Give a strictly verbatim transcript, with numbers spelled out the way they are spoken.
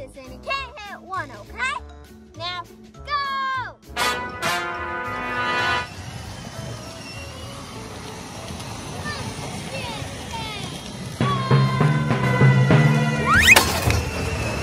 matches and he can't hit one, okay? Now,